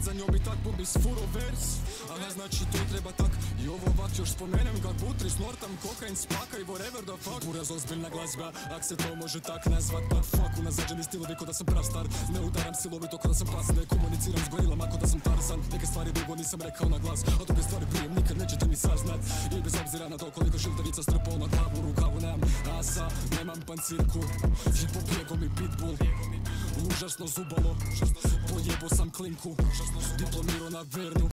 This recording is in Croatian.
za njom i tak bubis furo vers. Aha, znači to treba tak. I ovo ovak još spomenem ga butri, snortam kokain, spaka i whatever the fuck. Buraz ozbiljna glazba, ak se to može tak nazvat. But fuck, unazađeni stilovi ko da sam prastar. Ne udaram silovito ko da sam pas, ne komuniciram s gorilama ko da sam Tarzan. Neke stvari dugo nisam rekao na glas, a druge stvari prijem nikad nećete ni saznat. I bez obzira na to koliko šilterica strpao na glavu, rukavu nemam asa, nemam pancirku. Hip-hop jego mi pitbull, užasno zubalo, pojebo sam klinku, diplomirao na Vernu.